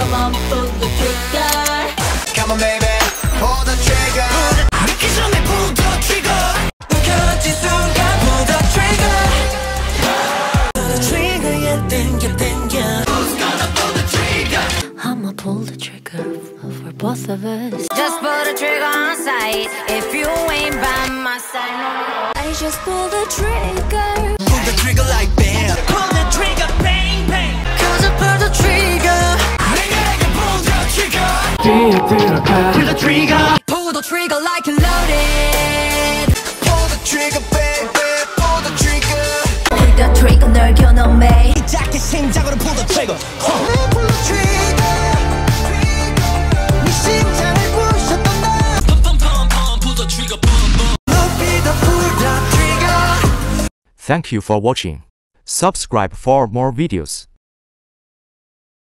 Come on, pull the trigger. Come on baby, pull the trigger. 늦기 전에 pull the trigger. 켜진 순간 pull the trigger. Pull the trigger, yeah, 땡겨. Who's gonna pull the trigger? I'ma pull the trigger for both of us. Just pull the trigger on sight. If you ain't by my side, no. I just pull the trigger. Pull the trigger like bam. Pull the trigger, bang bang. Cause I pull the trigger. 내게 pull the trigger. Pull the trigger. Pull the trigger like you're loaded. Pull the trigger, baby. Pull the trigger. Pull the trigger 널 겨눠매. 이 작게 심장으로 pull the trigger. Pull the trigger. 네 심장을 부셨던 나. Pull the trigger, 높이 더 pull the trigger. Thank you for watching. Subscribe for more videos.